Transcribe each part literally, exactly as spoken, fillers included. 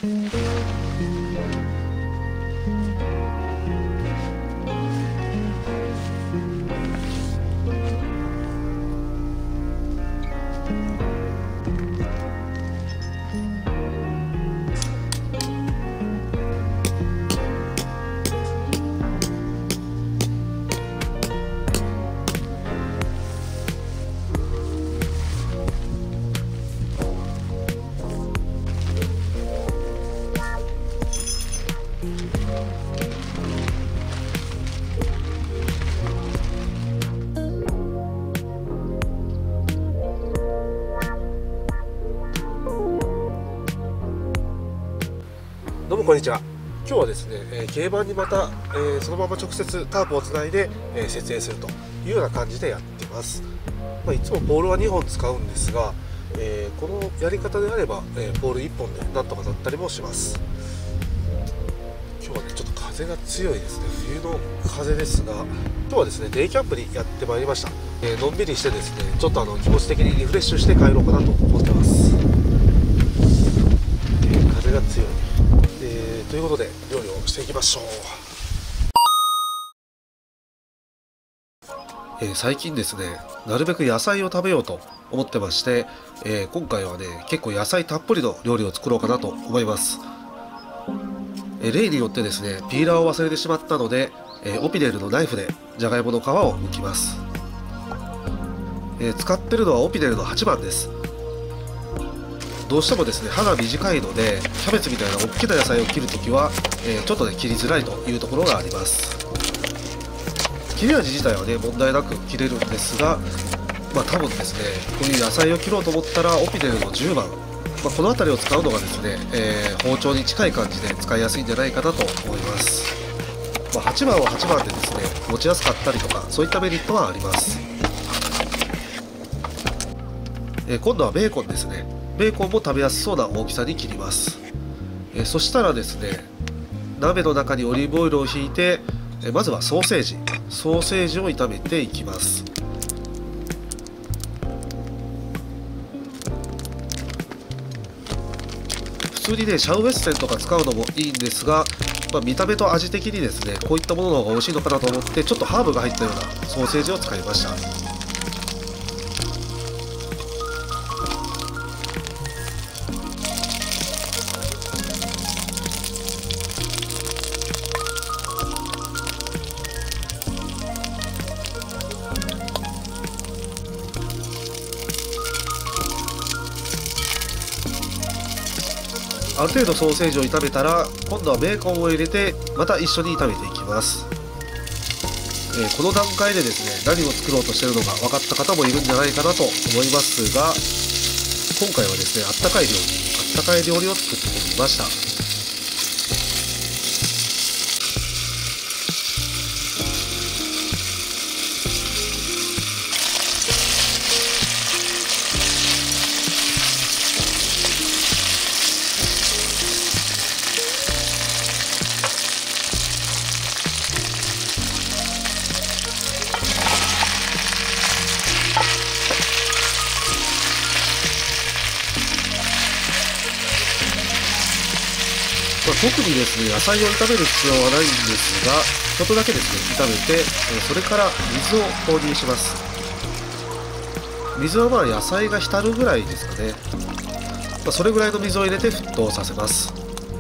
どうもこんにちは。今日はですね、えー、軽バンにまた、えー、そのまま直接タープをつないで、えー、設営するというような感じでやってます。まあ、いつもポールはにほん使うんですが、えー、このやり方であれば、えー、ポールいっぽんでなんとかなったりもします。今日はねちょっと風が強いですね。冬の風ですが、今日はですねデイキャンプにやってまいりました。えー、のんびりしてですねちょっとあの気持ち的にリフレッシュして帰ろうかなと思ってます。えー、風が強い。えー、ということで料理をしていきましょう。えー、最近ですねなるべく野菜を食べようと思ってまして、えー、今回はね結構野菜たっぷりの料理を作ろうかなと思います。えー、例によってですねピーラーを忘れてしまったので、えー、オピネルのナイフでじゃがいもの皮を剥きます。えー、使ってるのはオピネルのはちばんです。どうしてもですね刃が短いのでキャベツみたいな大きな野菜を切るときは、えー、ちょっとね切りづらいというところがあります。切れ味自体はね問題なく切れるんですが、まあ多分ですねこういう野菜を切ろうと思ったらオピネルのじゅうばん、まあ、この辺りを使うのがですね、えー、包丁に近い感じで使いやすいんじゃないかなと思います。まあ、はちばんははちばんでですね持ちやすかったりとかそういったメリットはあります。えー、今度はベーコンですね。ベーコンも食べやすそうな大きさに切ります。えー、そしたらですね鍋の中にオリーブオイルをひいて、えー、まずはソーセージソーセージを炒めていきます。普通にねシャウエッセンとか使うのもいいんですが、まあ、見た目と味的にですねこういったものの方が美味しいのかなと思ってちょっとハーブが入ったようなソーセージを使いました。ある程度ソーセージを炒めたら今度はベーコンを入れてまた一緒に炒めていきます。えー、この段階でですね何を作ろうとしているのか分かった方もいるんじゃないかなと思いますが、今回はですねあったかい料理あったかい料理を作ってみました。まあ、特にですね野菜を炒める必要はないんですがちょっとだけですね炒めて、それから水を投入します。水はまあ野菜が浸るぐらいですかね。まあ、それぐらいの水を入れて沸騰させます。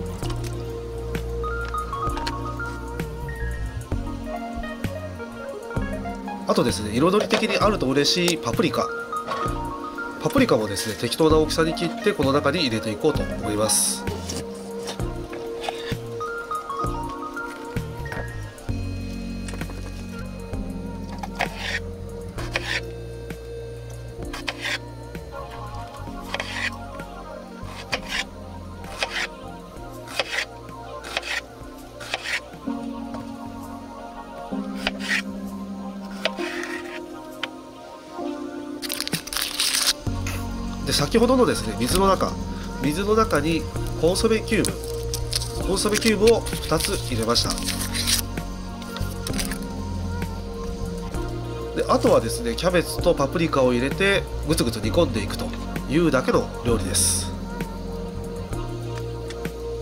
あとですね彩り的にあると嬉しいパプリカパプリカもですね適当な大きさに切ってこの中に入れていこうと思います。で先ほどのですね水の中水の中にコンソメキューブコンソメキューブをふたつ入れました。であとはですねキャベツとパプリカを入れてぐつぐつ煮込んでいくというだけの料理です。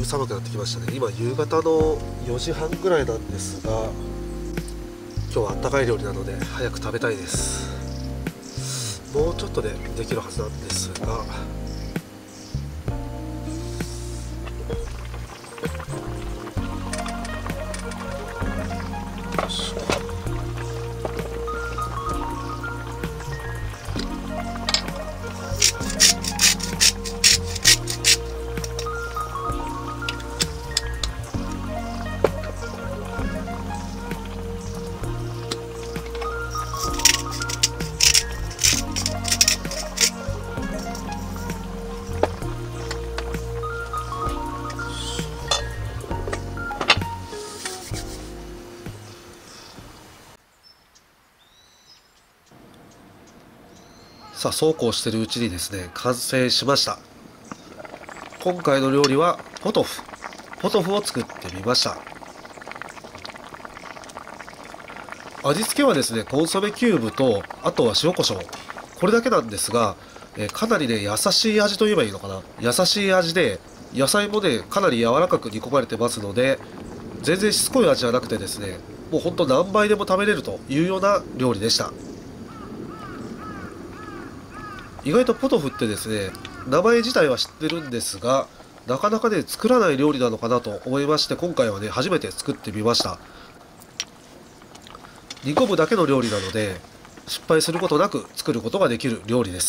ぶ寒くなってきましたね。今夕方のよじはんぐらいなんですが、今日はあったかい料理なので早く食べたいです。もうちょっとでできるはずなんですが、さあそうこうしてるうちにですね、完成しました。今回の料理はポトフポトフを作ってみました。味付けはですね、コンソメキューブと、あとは塩コショウ、これだけなんですが、えかなりね優しい味と言えばいいのかな、優しい味で、野菜もねかなり柔らかく煮込まれてますので、全然しつこい味じゃなくてですね、もうほんと何杯でも食べれるというような料理でした。意外とポトフってですね、名前自体は知ってるんですが、なかなかね作らない料理なのかなと思いまして、今回はね初めて作ってみました。煮込むだけの料理なので、失敗することなく作ることができる料理です。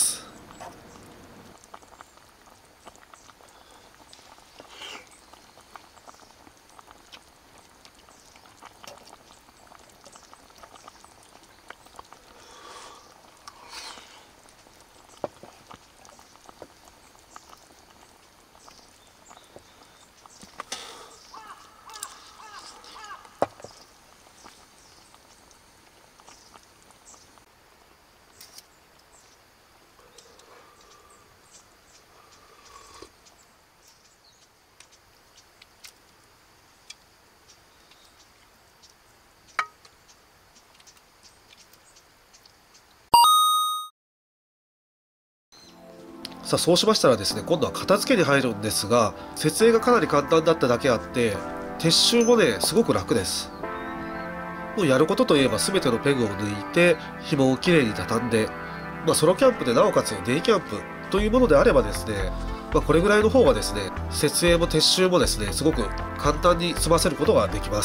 さあそうしましたらですね、今度は片付けに入るんですが、設営がかなり簡単だっただけあって、撤収もねすごく楽です。もうやることといえば全てのペグを抜いて紐をきれいに畳んで、まあ、ソロキャンプでなおかつデイキャンプというものであればですね、まあ、これぐらいの方はですね、設営も撤収もですねすごく簡単に済ませることができます。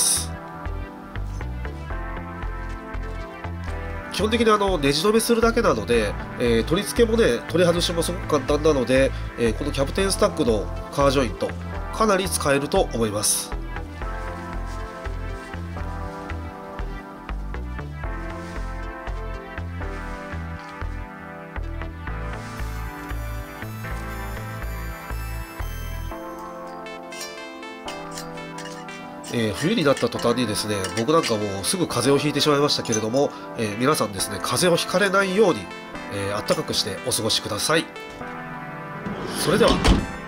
基本的にあのネジ止めするだけなので、えー取り付けもね取り外しもすごく簡単なので、えーこのキャプテンスタックのカージョイントかなり使えると思います。えー冬になった途端にですね、僕なんかもうすぐ風邪をひいてしまいましたけれども、えー皆さんですね風邪をひかれないように、えー、暖かくしてお過ごしください。それでは。